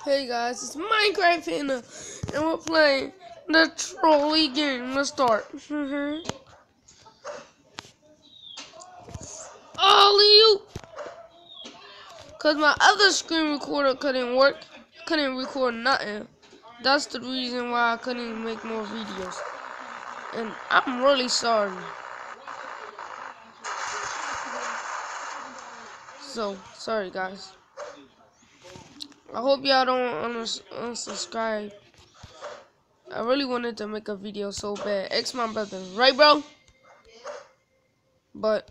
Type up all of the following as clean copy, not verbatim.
Hey guys, it's Minecraft Panda, and we're playing the trolley game. Let's start. Ollie, cause my other screen recorder couldn't work, couldn't record nothing. That's the reason why I couldn't make more videos, and I'm really sorry. So sorry guys. I hope y'all don't unsubscribe. I really wanted to make a video so bad. Ex my brother, right, bro? But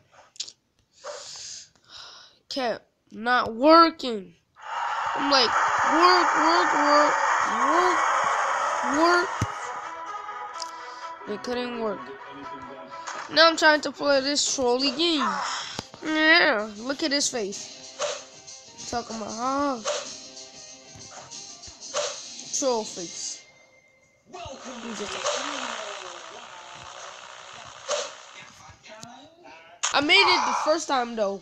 kept not working. I'm like, work. It couldn't work. Now I'm trying to play this trolley game. Yeah, look at his face. Talking about troll face. I made it the first time though.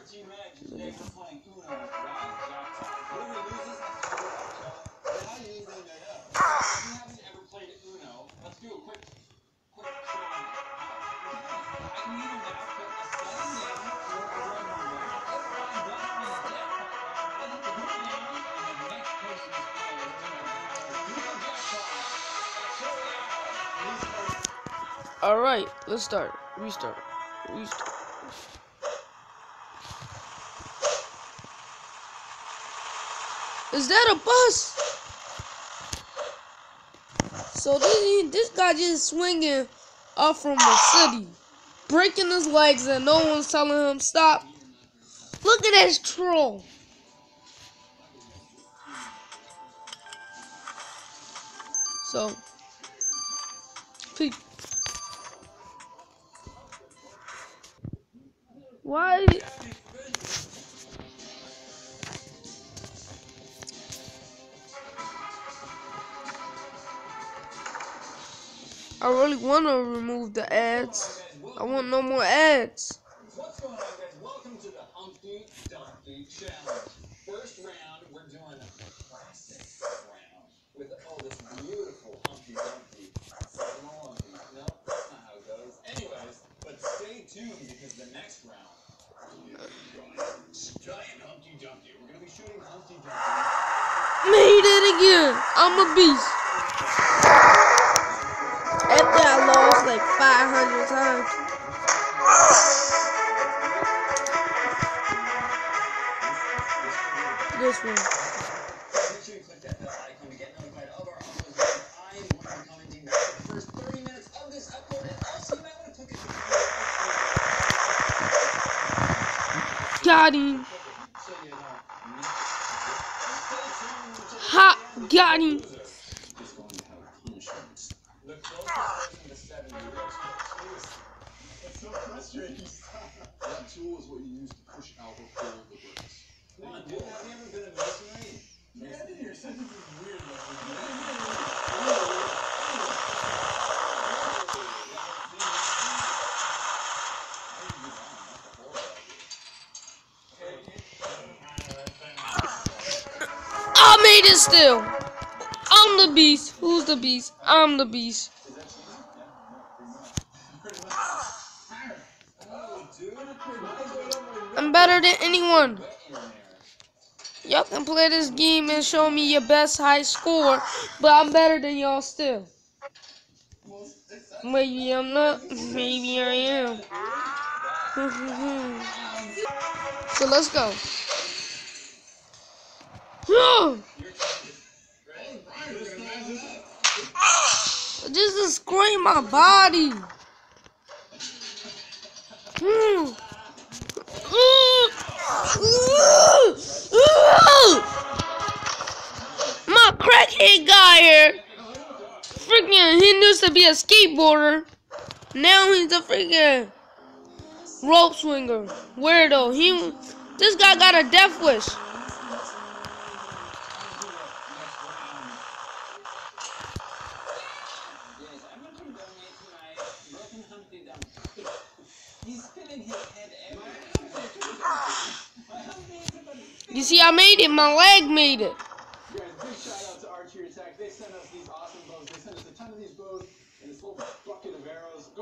Alright, let's start. Restart. Is that a bus? So this guy just swinging up from the city, breaking his legs, and no one's telling him stop. Look at this troll. So, why? I really want to remove the ads. I want no more ads. What's going on, guys? Welcome to the Humpty Dumpty Challenge. First round, we're doing a classic round with this beautiful Humpty Dumpty. Small Humpty. No, that's not how it goes. Anyways, but stay tuned because the next round, giant Humpty Dumpty. We're gonna be shooting Humpty Dumpty. Made it again. I'm a beast. After I lost like 500 times. This one. Make sure you click that bell icon to get notified of our uploads. I am going to be commenting the first 30 minutes of this upload, and also you might want to click it. Got him. Ha! Got him. That tool is what you use to push out or pull the bricks. Come on, dude. Have you ever been a masonry? Yeah, your sentence is weird, I made it still. I'm the beast. Who's the beast? I'm the beast. I'm better than anyone. Y'all can play this game and show me your best high score, but I'm better than y'all still. Maybe I'm not. Maybe I am. So let's go. Just to scrape my body. My crackhead guy here. Freaking, he used to be a skateboarder. Now he's a freaking rope swinger. Weirdo. This guy got a death wish. You see, I made it. My leg made it.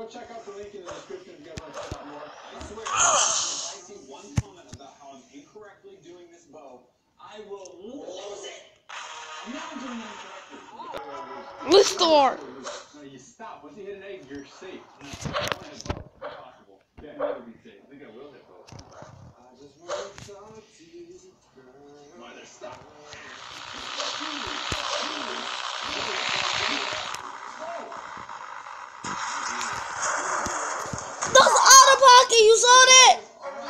check out the link in the description if you guys want to find out more. I swear, if I see one comment about how I'm incorrectly doing this bow, I will lose it. I'm not doing it incorrectly. Let's start. No, you stop. Once you hit an egg, you're safe. I want to hit both. Impossible. Yeah, never be safe. I think I will hit both. I just want to talk to you, girl. Mother, stop. That's out of pocket. You saw that?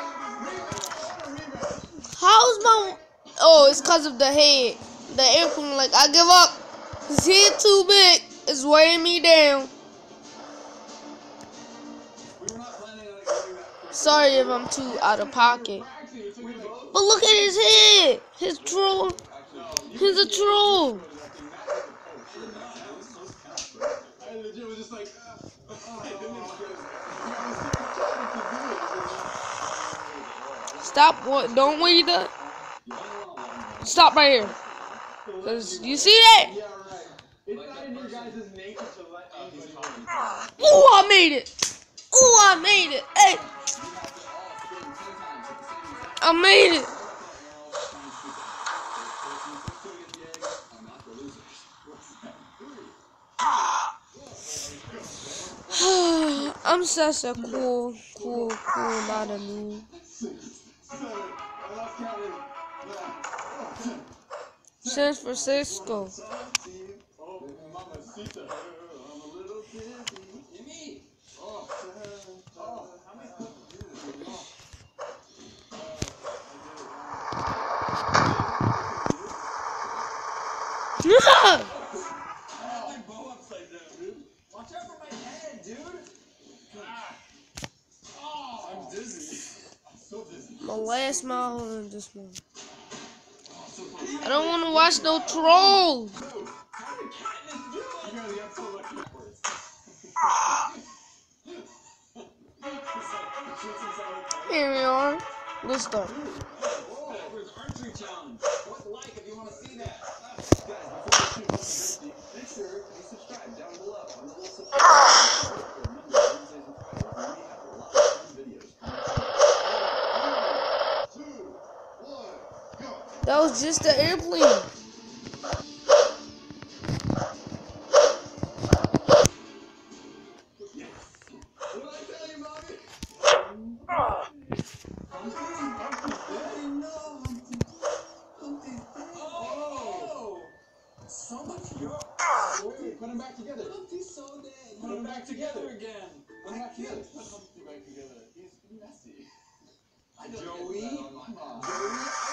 How's my? Oh, it's because of the head. The airplane. Like I give up. His head too big. It's weighing me down. Sorry if I'm too out of pocket. But look at his head. His troll. He's a troll. Stop. What? Don't weigh that. Stop right here. Cause you see that? Ooh, I made it. Ooh, I made it. Hey. I made it. I'm such a cool, not a noob. San Francisco. Watch out for my head, dude. I'm dizzy. I'm so dizzy. My last mile in this one. I don't want to watch no trolls. Here we are. Let's start. Edward's archery challenge. What's the like if you want to see that? Make sure you subscribe down below on the little subscribe. That was just the airplane. So much Put them back together. Humpty's so dead. Put them back together again. Put them back together. Put Humpty back together. He's messy. Joey. Come on. Joey.